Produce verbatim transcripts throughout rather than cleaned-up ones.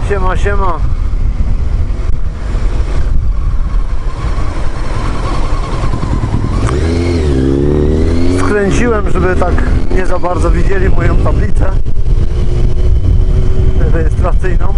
Siema, siema. Skręciłem, żeby tak nie za bardzo widzieli moją tablicę rejestracyjną.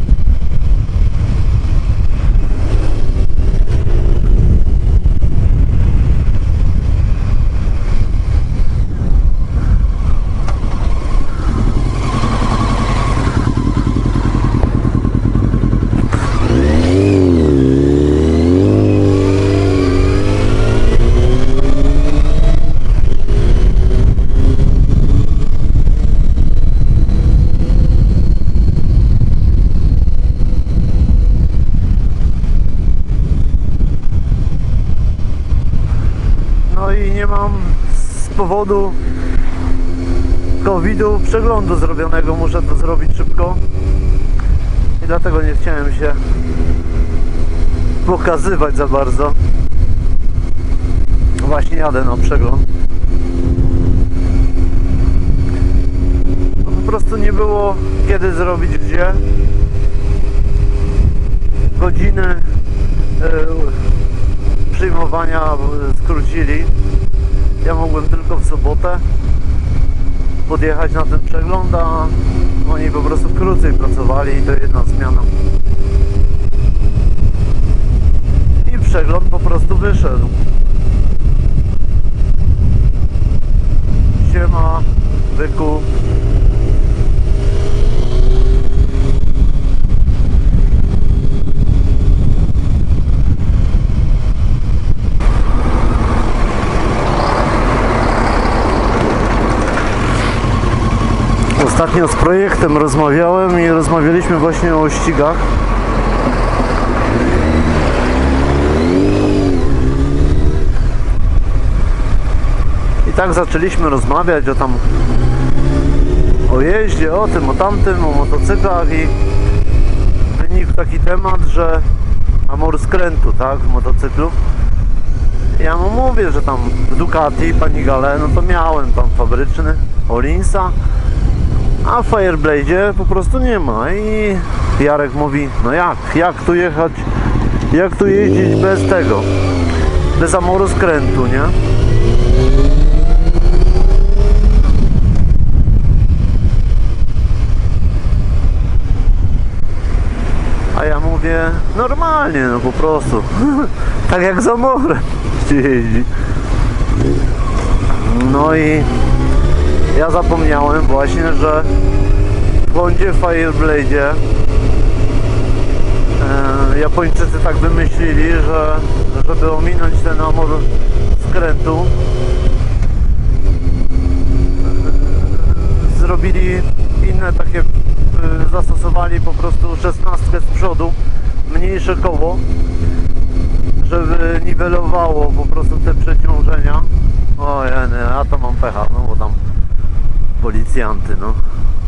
Nie mam z powodu kowida przeglądu zrobionego, muszę to zrobić szybko i dlatego nie chciałem się pokazywać za bardzo. Właśnie jadę na przegląd. Po prostu nie było kiedy zrobić, gdzie. Godziny yy, przyjmowania skrócili. Ja mogłem tylko w sobotę podjechać na ten przegląd, a oni po prostu krócej pracowali i to jedna zmiana. I przegląd po prostu wyszedł. Siema, byku. Ostatnio z projektem rozmawiałem i rozmawialiśmy właśnie o ścigach. I tak zaczęliśmy rozmawiać o tam o jeździe, o tym, o tamtym, o motocyklach i wynikł taki temat, że amor skrętu, tak, w motocyklu. Ja mu mówię, że tam w Ducati, Panigale, no to miałem tam fabryczny Olinsa, a w Fireblade'zie po prostu nie ma. I Jarek mówi, no jak, jak tu jechać, jak tu jeździć bez tego, bez amoru skrętu, nie? A ja mówię, normalnie, no po prostu, tak jak z amorem się jeździ. No i ja zapomniałem właśnie, że w Hondzie Fireblade'zie e, Japończycy tak wymyślili, że żeby ominąć ten amor skrętu, e, zrobili inne takie, e, zastosowali po prostu szesnastkę z przodu, mniejsze koło, żeby niwelowało po prostu te przeciążenia. O ja nie, a to mam pecha, no bo tam policjanty, no.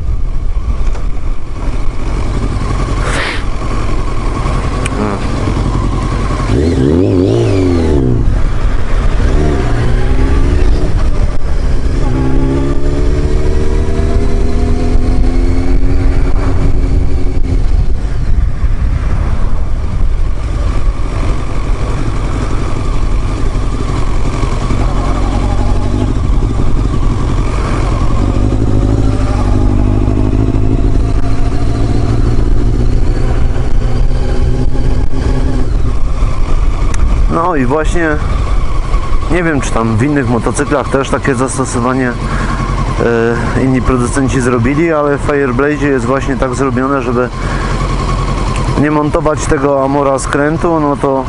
No i właśnie nie wiem, czy tam w innych motocyklach też takie zastosowanie e, inni producenci zrobili, ale w Fireblade'zie jest właśnie tak zrobione, żeby nie montować tego amora skrętu, no to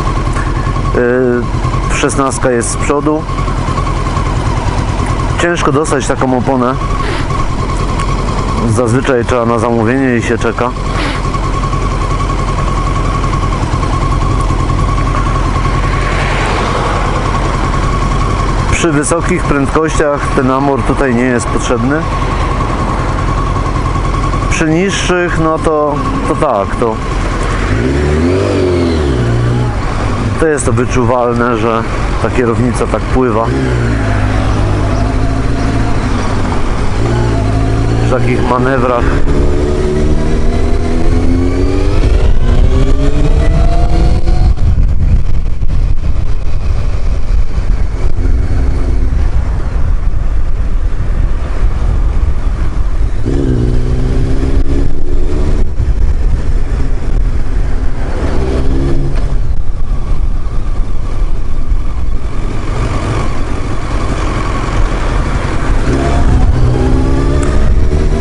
e, szesnastka jest z przodu. Ciężko dostać taką oponę. Zazwyczaj trzeba na zamówienie i się czeka. Przy wysokich prędkościach ten amor tutaj nie jest potrzebny. Przy niższych, no to, to tak, to, to jest to wyczuwalne, że ta kierownica tak pływa. W takich manewrach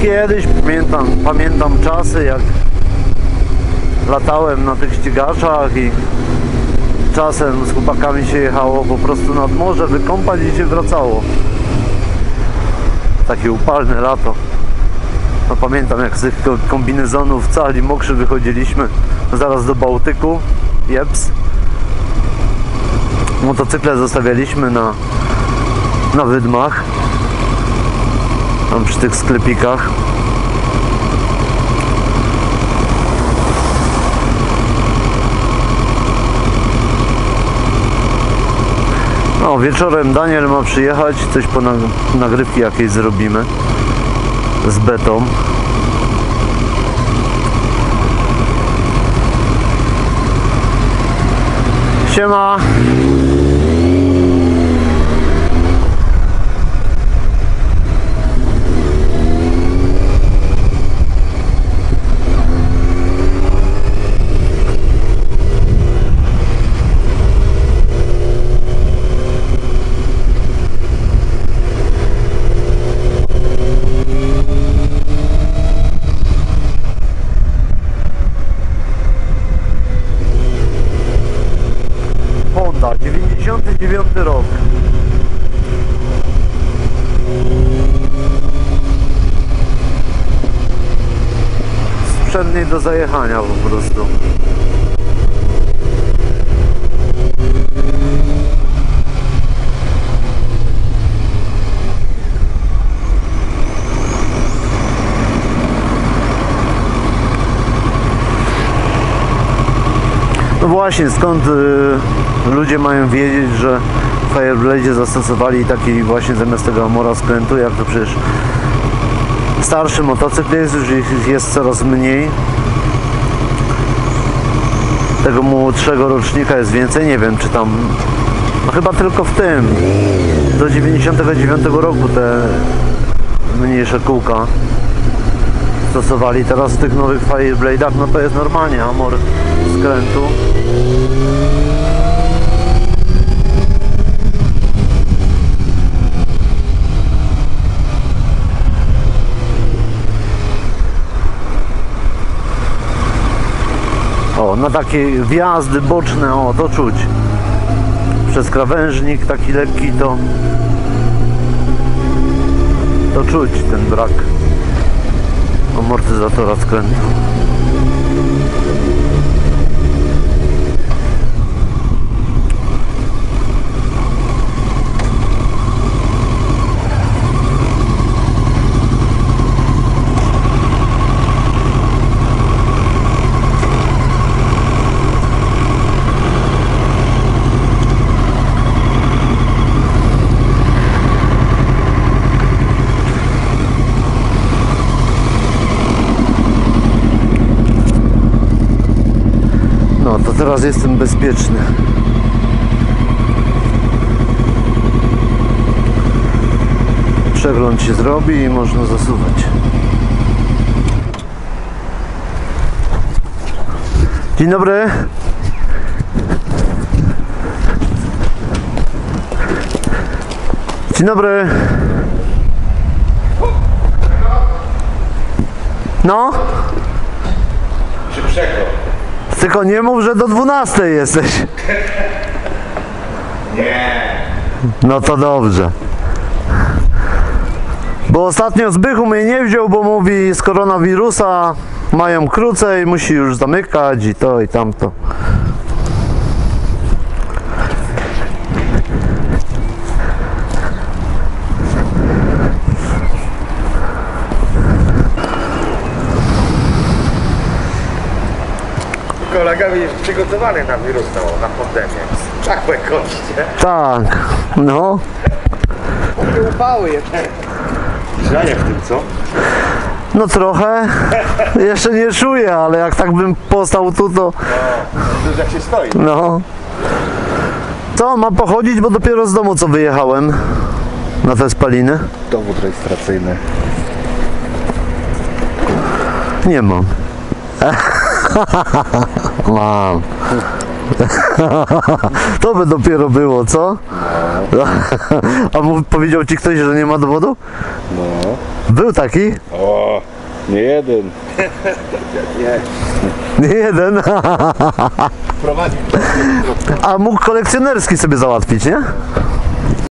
kiedyś pamiętam, pamiętam czasy, jak latałem na tych ścigaczach i czasem z chłopakami się jechało po prostu nad morze, wykąpać i się wracało. Takie upalne lato. No pamiętam, jak z tych kombinezonów cali mokrzy wychodziliśmy zaraz do Bałtyku. Jeps. Motocykle zostawialiśmy na, na wydmach. Tam przy tych sklepikach. No, wieczorem Daniel ma przyjechać, coś po nagrywki jakiejś zrobimy z Betą. Siema. dziewięćdziesiąty dziewiąty rok. Sprzętnej do zajechania po prostu. No właśnie, skąd y, ludzie mają wiedzieć, że w Fireblade'zie zastosowali taki właśnie zamiast tego Amora skrętu, jak to przecież starszy motocykl jest, już ich jest coraz mniej. Tego młodszego rocznika jest więcej, nie wiem czy tam, no chyba tylko w tym, do dziewięćdziesiątego dziewiątego roku te mniejsze kółka stosowali. Teraz w tych nowych Fireblade'ach no to jest normalnie Amor skrętu. O, na takie wjazdy boczne, o, to czuć. Przez krawężnik taki lekki, to to czuć ten brak amortyzatora skrętu. No to teraz jestem bezpieczny. Przegląd się zrobi i można zasuwać. Dzień dobry. Dzień dobry. No? Szybszego. Tylko nie mów, że do dwunastej jesteś. Nie. No to dobrze. Bo ostatnio Zbychu mnie nie wziął, bo mówi z koronawirusa mają krócej, musi już zamykać i to i tamto. Kolega jest przygotowany na wirus, no, na pandemię. Czachłe kości, Tak, no. nie? Upały jednak. Żaje w tym, co? No trochę. Jeszcze nie czuję, ale jak tak bym postał tu, to... No, to już jak się stoi. No. Co, mam pochodzić, bo dopiero z domu co wyjechałem na te spaliny. Dowód rejestracyjny. Nie mam. Mam. To by dopiero było, co? A mów- powiedział ci ktoś, że nie ma dowodu? No. Był taki? O, nie jeden. Nie jeden. Prowadził. A mógł kolekcjonerski sobie załatwić, nie?